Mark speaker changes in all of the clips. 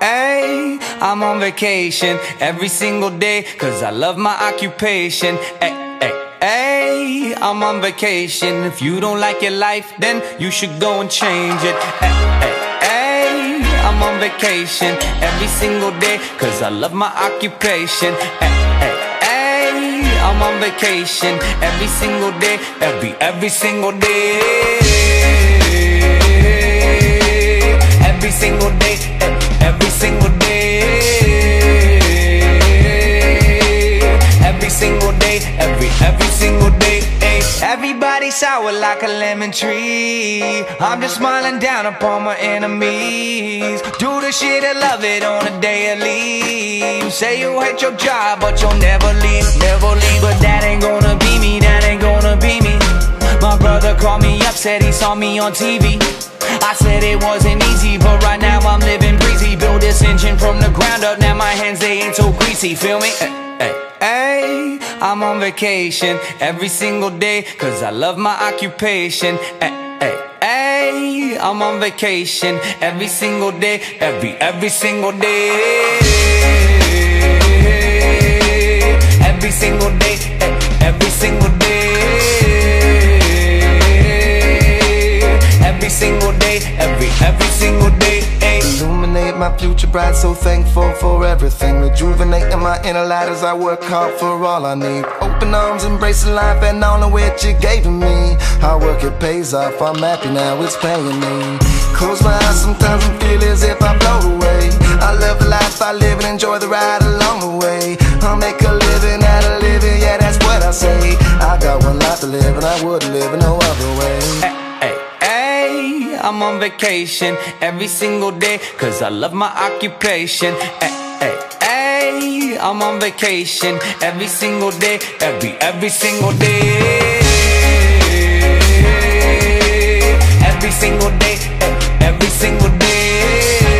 Speaker 1: Ay, I'm on vacation every single day, cause I love my occupation. Ay, ay, ay, I'm on vacation. If you don't like your life, then you should go and change it. Ay, ay, ay, I'm on vacation every single day, cause I love my occupation. Ay, ay, ay, I'm on vacation every single day, every single day. Every single day, every single day. Every single day, every single day. Everybody sour like a lemon tree. I'm just smiling down upon my enemies. Do the shit and love it on a daily. You say you hate your job, but you'll never leave, never leave. But that ain't gonna be me, that ain't gonna be me. My brother called me up, said he saw me on TV. I said it wasn't easy, but right now I'm living breezy. Build this engine from the ground up, now my hands, they ain't so greasy, feel me? Ay, I'm on vacation every single day, cause I love my occupation. Ay, I'm on vacation every single day, every single day. Every single day, every single day. Every single day, every single day.
Speaker 2: Illuminate my future bright, so thankful for everything. Rejuvenating my inner light as I work hard for all I need. Open arms, embracing life and all of which you gave to me. Hard work, it pays off, I'm happy now, it's paying me. Close my eyes sometimes and feel as if I float away. I love the life I live and enjoy the ride along the way. I'll make a living out of living, yeah, that's what I say. I got one life to live and I wouldn't live in no other way.
Speaker 1: I'm on vacation every single day, cause I love my occupation. Ay, ay, ay, I'm on vacation every single day, every single day. Every single day, every single day.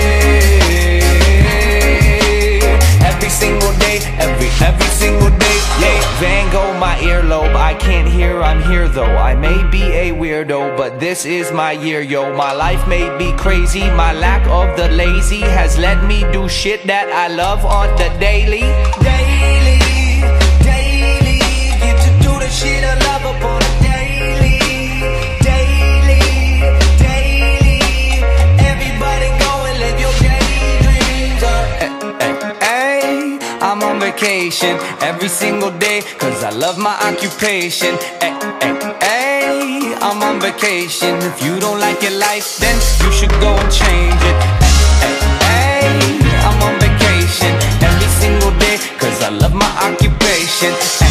Speaker 1: Every single day, every single day. Yeah, Van Gogh, my earlobe, I can't hear, I'm here though. I may be a weirdo, but this is my year, yo. My life may be crazy, my lack of the lazy has let me do shit that I love on the daily. Daily, daily, get to do the shit I love upon a daily. Daily, daily, everybody go and live your daydreams up. I'm on vacation every single day, cause I love my occupation. Ay, I'm on vacation. If you don't like your life, then you should go and change it. Ay, I'm on vacation every single day, cause I love my occupation.